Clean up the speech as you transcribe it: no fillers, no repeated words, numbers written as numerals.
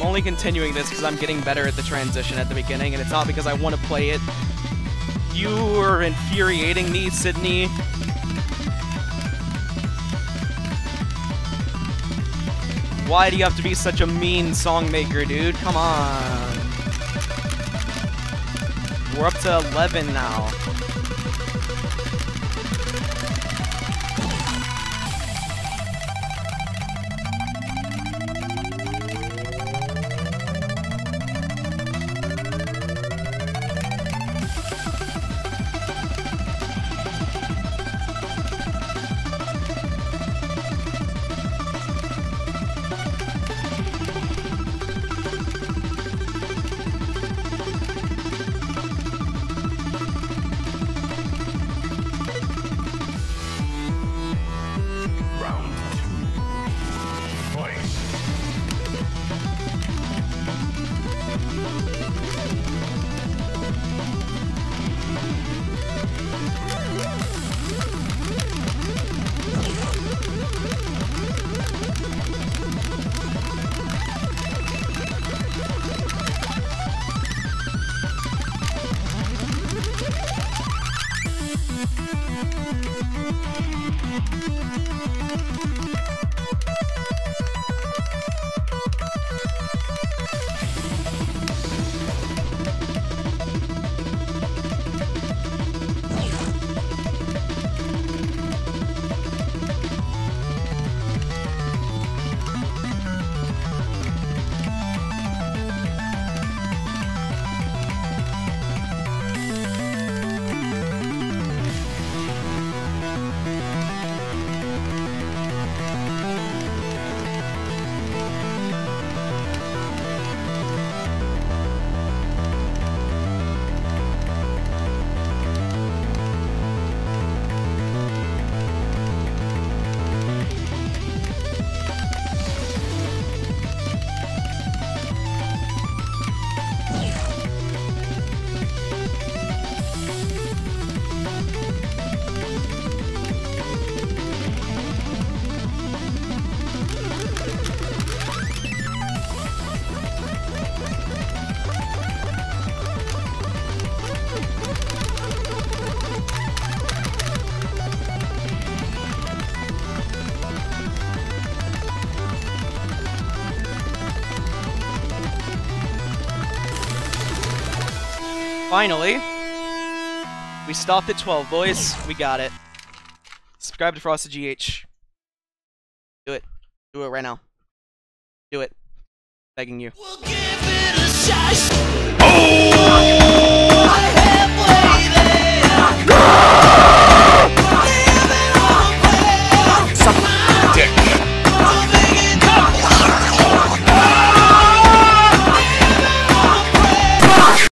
only continuing this because I'm getting better at the transition at the beginning, and it's not because I want to play it. You are infuriating me, Sydney. Why do you have to be such a mean song maker, dude? Come on. We're up to 11 now. Finally, we stopped at 12, boys. We got it. Subscribe to Frosty GH. Do it. Do it right now. Do it. Begging you. We'll give it a shot.